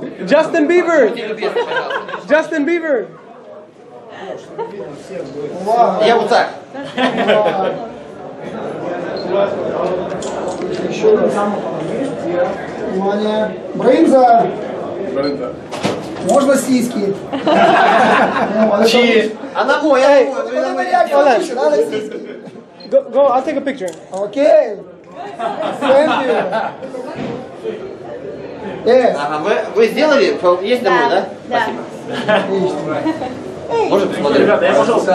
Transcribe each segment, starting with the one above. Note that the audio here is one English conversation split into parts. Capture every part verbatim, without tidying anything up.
Justin Bieber. Justin Bieber. Я вот так. Еще раз. Внимание. Брынза. Можно сиськи. Чи? Она моя. Go, go, I'll take a picture. Окей. Thank you. Yes. Ага, вы, вы сделали? Есть домой, да? Да. Можно посмотреть? Ребята, я, пожалуйста,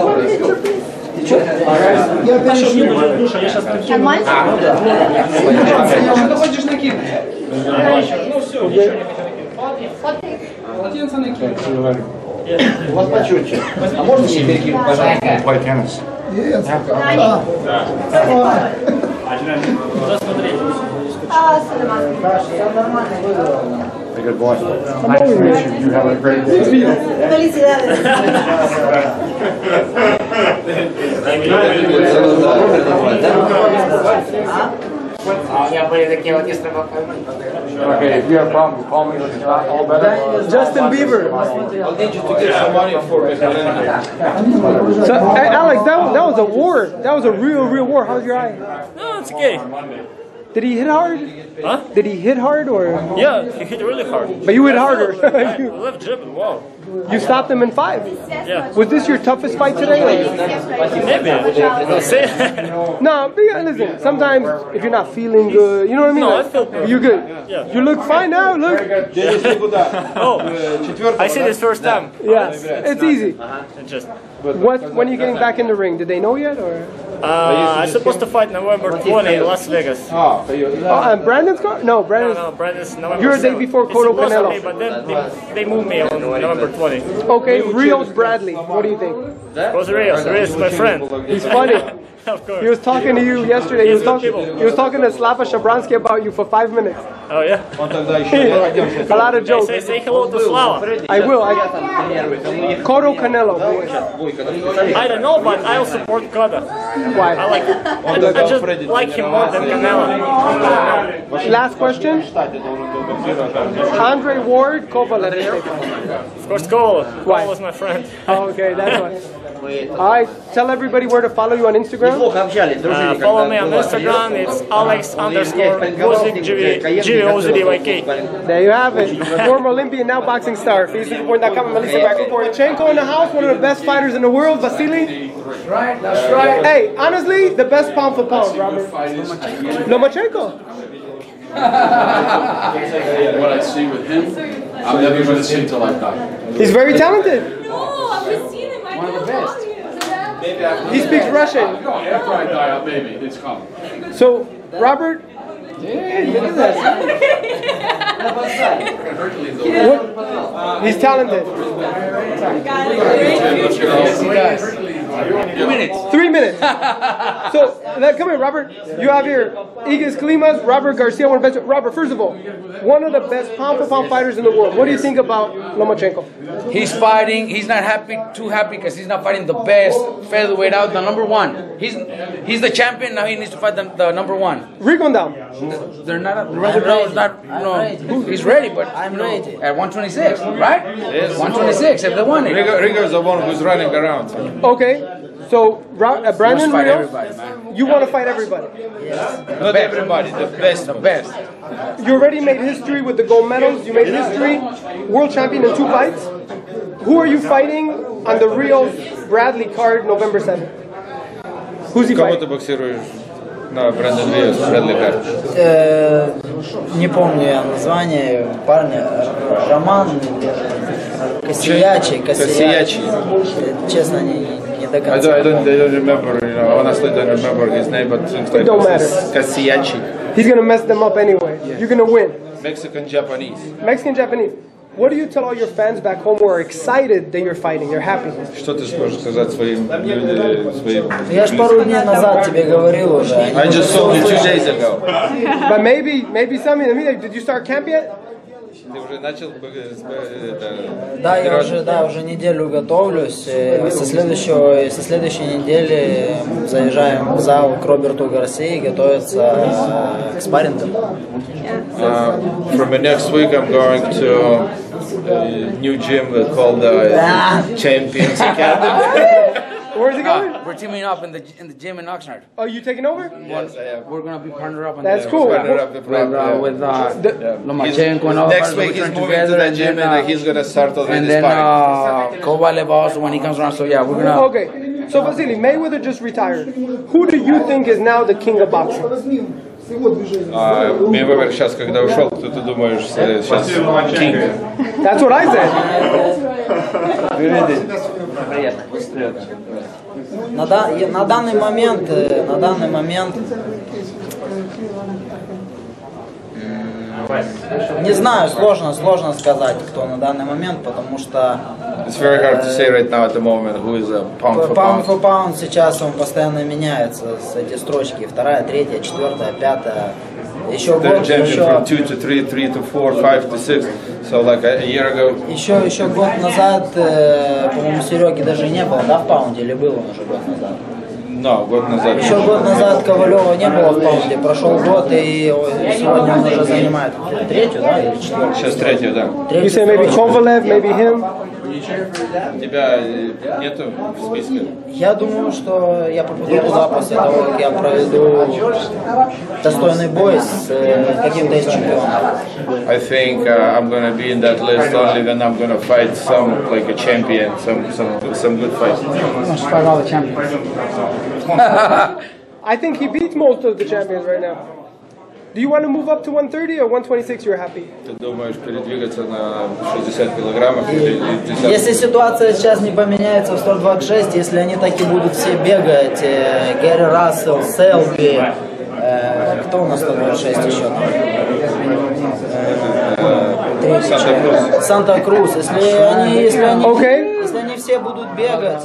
Я перешли. душа, я сейчас Нормально? Что ты хочешь накинуть? Ну все, ничего не Фотки. Полотенце накинуть. У вас почетче. А можно мне перекинуть, пожалуйста? Yes. Да. Да. Куда смотреть? А, все нормально. Good boy. Nice to meet you. You have a great day. Felicidades. Okay, if you have a problem, call me. If it's not all better. Justin Bieber. I'll need you to get some money for it. So, hey, Alex, that was, that was a war. That was a real, real war. How's your eye? No, it's okay. Did he hit hard? Huh? Did he hit hard or? Yeah, he hit really hard. But you hit harder. Yeah, left jab and wow. You stopped him in five. Yeah. Was this your toughest fight today? Maybe. We'll see. No, but yeah, listen. Sometimes if you're not feeling good, you know what I mean. No, I feel good. You're good. Yeah. You look fine now. Look. Oh, I see this first time. Yeah, it's easy. It just. What? When are you getting back in the ring? Did they know yet or? Uh, I'm supposed to fight November twentieth in Las Vegas. Oh, and Brandon's car? No, No, Brandon's. no, Brandon's November You're a day seventh. before It's Cotto supposed to Canelo. be, but then they, they moved me on November twentieth. Okay, Rios Bradley. What do you think? Who's Rios? Rios is my friend. He's funny. Of course. He was talking to you yesterday. He was He's good talking. people. He was talking to Slava Shabransky about you for five minutes. Oh yeah. A lot of jokes. Say, say hello to Slava. I will. I, Cotto Canelo. I don't know, but I'll support Cotto. Why? I like. I, I just like him more than Canelo. Last question. Andre Ward, Kovalev. Of course, Kovalev. Why? Kovalev is my friend. Oh, okay, that's why. All right, tell everybody where to follow you on Instagram. Uh, follow me on Instagram. It's Alex underscore Music G V O Z D Y K. There you have it. Former Olympian, now boxing star. Facebook report dot com and Melissa Lomachenko in the house, one of the best fighters in the world, Vasily. That's right, that's right. Hey, honestly, the best pound for pound, Robert. Lomachenko. What I see with him, I'm never going to see until I die. He's very talented. No, I've seen him. I One of the best. He speaks Russian. After I die, maybe it's coming. So, Robert, what? He's talented. Two minutes. Three minutes. So, let- come here, Robert. You have here Igis Klimas, Robert Garcia, one of the best. Robert, first of all, one of the best pound for pound fighters in the world. What do you think about Lomachenko? He's fighting. He's not happy, too happy, because he's not fighting the best featherweight out, the number one. He's he's the champion. Now he needs to fight the, the number one. Rigon down. They're not. No, it's not. No, he's ready, but I'm ready at one twenty-six, right? Yes. one twenty-six. If they want it. Rigor's the one who's running around. Okay. So, Ra- uh, Brandon fight Rios, everybody, man. you want to fight everybody. Not everybody, the best. The best. You already made history with the gold medals. You made history, world champion in two fights. Who are you fighting on the Rios Bradley card November seventh? Who's he Кого fighting? ты боксируешь на Брэндон Риос, Брэдли Карт? Э, не помню я название парня. Роман Косиячий. Косиячий. Честно, не, не до I конца. don't, I don't, I don't remember, you know, honestly don't remember his name, but seems like It don't matter. Kasiachi. He's gonna mess them up anyway. You're gonna win. Mexican Japanese. Mexican Japanese. What do you tell all your fans back home who are excited that you're fighting? They're happy. Что ты сможешь сказать своим людям, своим? Я ж пару дней назад тебе говорил уже. I just saw you two days ago. But maybe, maybe something. I mean, did you start camp yet? Ты уже начал это? Да, я уже, да, уже неделю готовлюсь. Э, Со следующего, со следующей недели заезжаем в зал к Роберту Гарсии готовиться э, к спаррингам. Uh, for my next week, I'm going to a new gym called the Champions Academy. Where's he going? We're teaming up in the in the gym in Oxnard. Are you taking over? Yes, I am. We're gonna be partnered up. On That's the, cool. Partner up with With uh, with uh, Yeah. Lomachenko and all Next the week partners, he's we're moving to together, that and gym then, and uh, he's gonna start already and then sparring. uh, Kovalev also when he comes around. So yeah, we're gonna. Okay. So Vasily, Mayweather just retired. Who do you think is now the king of boxing? А Мейвезер сейчас, когда ушел, кто ты думаешь, э, сейчас кинг? That's what I said. На, да- на данный момент, э, на данный момент, м, не знаю, сложно, сложно сказать, кто на данный момент, потому что It's very hard to say right now at the moment who is a pound for pound for pound. pound сейчас он постоянно меняется, с эти строчки, вторая, третья, четвертая, пятая, еще They're год, champion еще, from two to three, three to four, five to six. So like a, a year ago, еще, еще год назад, э, по-моему, Сереги даже не было, да, в паунде, или был он уже год назад? no, год назад. Еще год назад Ковалева не было в паунде, прошел год, и сегодня он уже занимает третью, да, или четвертую? Сейчас третью, да. You Третью say maybe строчку. Kovalev, maybe him? Тебя э, нету в списке? Я думаю, что я попаду туда после того, как я проведу достойный бой с э, каким-то из чемпионов. I think uh, I'm gonna be in that list only when I'm gonna fight some like a champion, some some some good fights. Let's fight all the champions. I think he beats most of the champions right now. Do you want to move up to one thirty or one twenty-six? You're happy. Ты думаешь передвигаться на шестьдесят килограммов или пятьдесят? Если ситуация сейчас не поменяется в сто двадцать шесть, если они так и будут все бегать, э, Гэри Рассел, Селби, э, кто у нас сто двадцать шесть еще там? Э, Санта-Крус. Санта-Крус. Если они, если они, Okay. если они все будут бегать,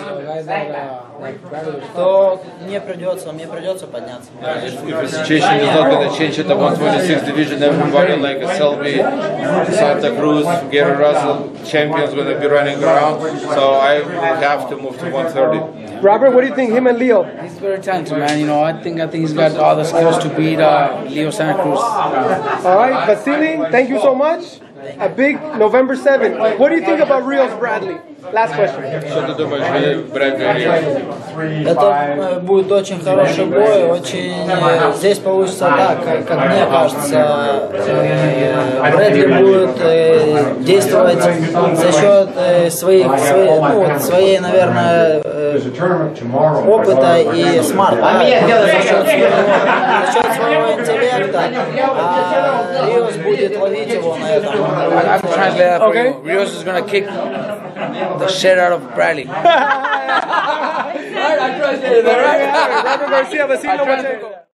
то мне придется, мне придется подняться. If the situation is not going to change at the one twenty-six division, everybody like a Selby, Santa Cruz, Gary Russell, champions going to be running around. So I will have to move to one thirty. Robert, what do you think? Him and Leo? He's very talented, man. You know, I think I think he's got all the skills to beat uh, Leo Santa Cruz. All right, Vasily, thank you so much. A big November seventh. What do you think about Rios Bradley? Last question. Что ты думаешь, Брэдли Риос? Это э, будет очень хороший бой, очень э, здесь получится так, как, как мне кажется, э, Брэдли будет э, действовать за счет э, своих, своей, ну, вот, своей, наверное, э, опыта и смарта, да, за счет своего, за счет своего интеллекта, а Риос будет ловить его на этом. I can translate that for Okay. you. Rios is gonna kick the shit out of Bradley. Robert Garcia, Vasily Lomachenko.